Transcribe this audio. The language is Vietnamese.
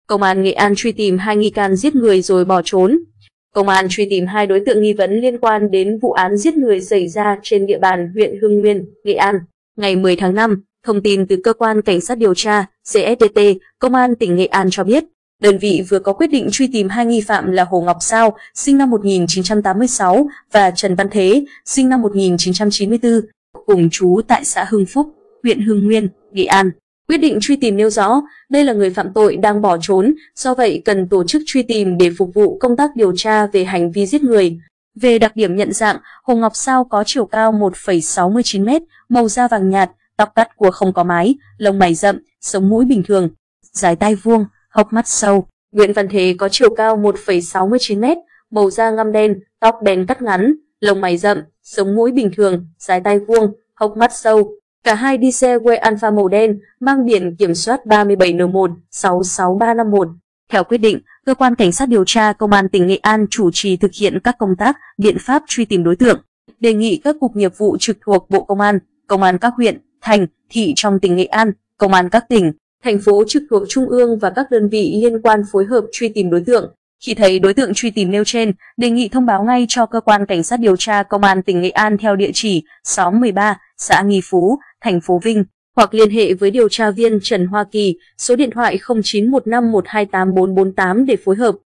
Công an Nghệ An truy tìm 2 nghi can giết người rồi bỏ trốn. Công an truy tìm 2 đối tượng nghi vấn liên quan đến vụ án giết người xảy ra trên địa bàn huyện Hưng Nguyên, Nghệ An. Ngày 10 tháng 5, thông tin từ Cơ quan Cảnh sát điều tra CSDT, Công an tỉnh Nghệ An cho biết, đơn vị vừa có quyết định truy tìm 2 nghi phạm là Hồ Ngọc Sao, sinh năm 1986 và Trần Văn Thế, sinh năm 1994, cùng trú tại xã Hưng Phúc, huyện Hưng Nguyên, Nghệ An. Quyết định truy tìm nêu rõ, đây là người phạm tội đang bỏ trốn, do vậy cần tổ chức truy tìm để phục vụ công tác điều tra về hành vi giết người. Về đặc điểm nhận dạng, Hồ Ngọc Sao có chiều cao 1,69 m, màu da vàng nhạt, tóc cắt cua không có mái, lông mày rậm, sống mũi bình thường, dái tai vuông, hốc mắt sâu. Nguyễn Văn Thế có chiều cao 1,69 m, màu da ngăm đen, tóc đen cắt ngắn, lông mày rậm, sống mũi bình thường, dái tai vuông, hốc mắt sâu. Cả hai đi xe Way Alpha màu đen, mang biển kiểm soát 37N1-66351. Theo quyết định, Cơ quan Cảnh sát điều tra Công an tỉnh Nghệ An chủ trì thực hiện các công tác, biện pháp truy tìm đối tượng. Đề nghị các cục nghiệp vụ trực thuộc Bộ Công an các huyện, thành, thị trong tỉnh Nghệ An, Công an các tỉnh, thành phố trực thuộc Trung ương và các đơn vị liên quan phối hợp truy tìm đối tượng. Khi thấy đối tượng truy tìm nêu trên, đề nghị thông báo ngay cho Cơ quan Cảnh sát điều tra Công an tỉnh Nghệ An theo địa chỉ xóm 13, xã Nghi Phú, thành phố Vinh, hoặc liên hệ với điều tra viên Trần Hoa Kỳ, số điện thoại 0915128448 để phối hợp.